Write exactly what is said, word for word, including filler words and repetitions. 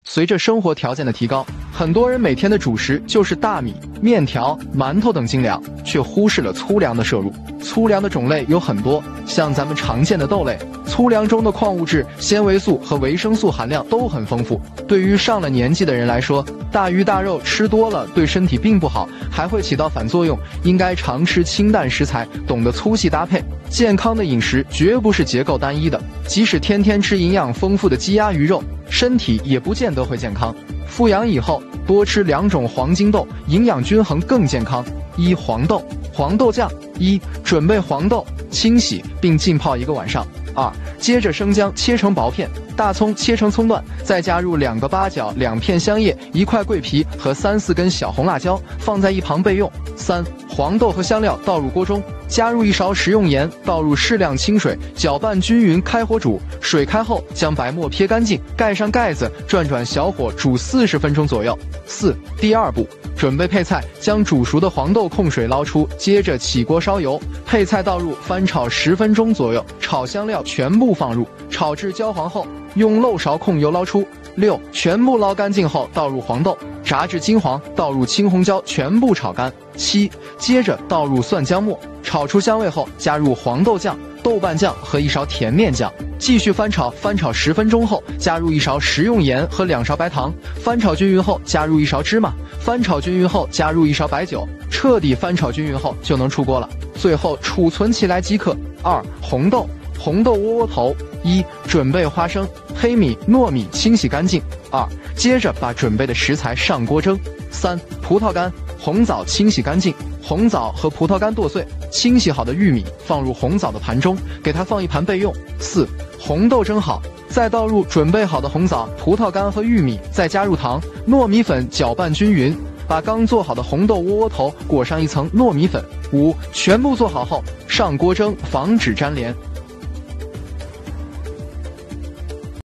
随着生活条件的提高，很多人每天的主食就是大米、面条、馒头等精粮，却忽视了粗粮的摄入。粗粮的种类有很多，像咱们常见的豆类，粗粮中的矿物质、纤维素和维生素含量都很丰富。对于上了年纪的人来说，大鱼大肉吃多了对身体并不好，还会起到反作用。应该常吃清淡食材，懂得粗细搭配。健康的饮食绝不是结构单一的，即使天天吃营养丰富的鸡鸭鱼肉，身体也不见得会健康。富养以后，多吃两种黄金豆，营养均衡更健康。一、黄豆，黄豆酱。一、准备黄豆，清洗并浸泡一个晚上。二、接着生姜切成薄片，大葱切成葱段，再加入两个八角、两片香叶、一块桂皮和三四根小红辣椒，放在一旁备用。三、黄豆和香料倒入锅中，加入一勺食用盐，倒入适量清水，搅拌均匀，开火煮。水开后，将白沫撇干净，盖上盖子，转转小火煮四十分钟左右。四、第二步，准备配菜，将煮熟的黄豆控水捞出，接着起锅烧油，配菜倒入，翻炒十分钟左右，炒香料全部放入，炒至焦黄后，用漏勺控油捞出。六、全部捞干净后，倒入黄豆，炸至金黄，倒入青红椒，全部炒干。七、接着倒入蒜姜末，炒出香味后，加入黄豆酱、豆瓣酱和一勺甜面酱，继续翻炒，翻炒十分钟后，加入一勺食用盐和两勺白糖，翻炒均匀后，加入一勺芝麻，翻炒均匀后，加入一勺白酒，彻底翻炒均匀后就能出锅了。最后储存起来即可。二、红豆，红豆窝窝头。一、准备花生、黑米、糯米清洗干净。二、接着把准备的食材上锅蒸。三、葡萄干、红枣清洗干净，红枣和葡萄干剁碎，清洗好的玉米放入红枣的盘中，给它放一盘备用。四、红豆蒸好，再倒入准备好的红枣、葡萄干和玉米，再加入糖、糯米粉搅拌均匀，把刚做好的红豆窝窝头裹上一层糯米粉。五、全部做好后上锅蒸，防止粘连。